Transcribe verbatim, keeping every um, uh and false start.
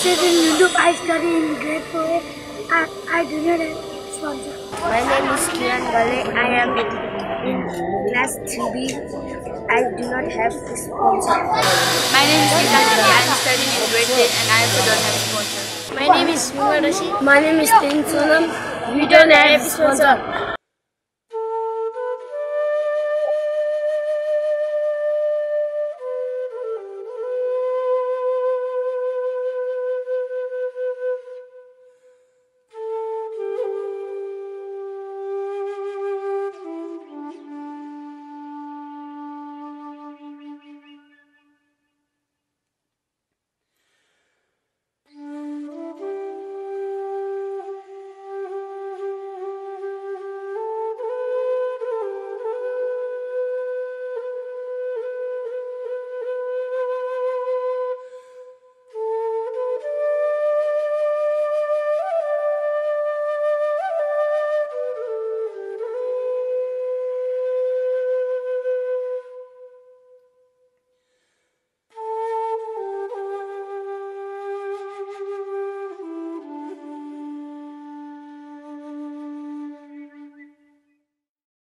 in YouTube. I study in grade four. I, I do not have sponsor. My name is Kiran Gale. I am in class three B. I do not have a sponsor. My name is Gitanjali. I am studying in grade ten and I also don't have a sponsor. My name is Mungarashi. My name is Tin Sonam. We don't have sponsor.